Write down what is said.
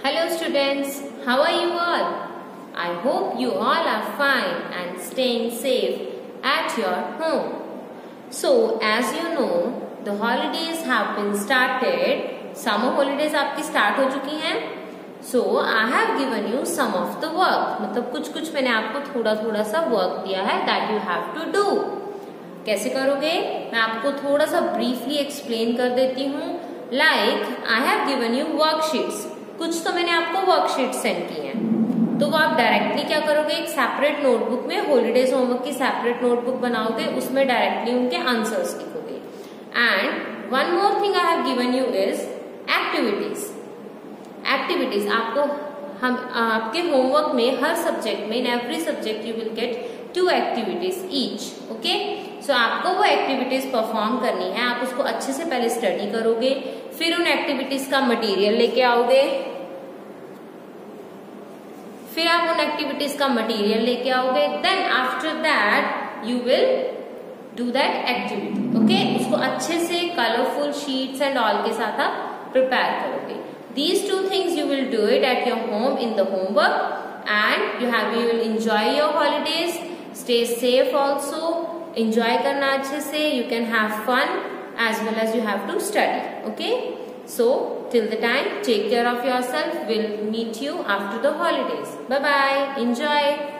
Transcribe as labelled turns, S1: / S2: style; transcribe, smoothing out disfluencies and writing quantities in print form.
S1: Hello students, how are you all? I hope you all are fine and staying safe at your home. So as you know, the holidays have been started. Summer holidays आपकी start हो चुकी हैं. So I have given you some of the work. मतलब कुछ मैंने आपको थोड़ा सा work दिया है that you have to do. कैसे करोगे? मैं आपको थोड़ा सा briefly explain कर देती हूँ. Like I have given you worksheets. कुछ तो मैंने आपको वर्कशीट सेंड की हैं, तो वो आप डायरेक्टली क्या करोगे, एक सेपरेट नोटबुक में हॉलीडेज होमवर्क की सेपरेट नोटबुक बनाओगे, उसमें डायरेक्टली उनके आंसर्स लिखोगे. And one more thing I have given you is activities. Activities आपको हम आपके होमवर्क में हर सब्जेक्ट में, in every subject you will get 2 activities each. Okay, so आपको वो एक्टिविटीज परफॉर्म करनी है. आप उसको अच्छे से पहले स्टडी करोगे, फिर उन एक्टिविटीज का मटेरियल लेके आओगे, फिर आप उन एक्टिविटीज का मटेरियल लेके आओगे. Then after that you will do that activity. Okay, उसको अच्छे से कलरफुल शीट्स एंड ऑल के साथ आप प्रिपेयर करोगे. These 2 things you will do it at your home in the homework, and you will enjoy your holidays. Stay safe also. Enjoy करना अच्छे से. You can have fun as well as you have to study. Okay, so till the time, take care of yourself. We'll meet you after the holidays. Bye bye. Enjoy.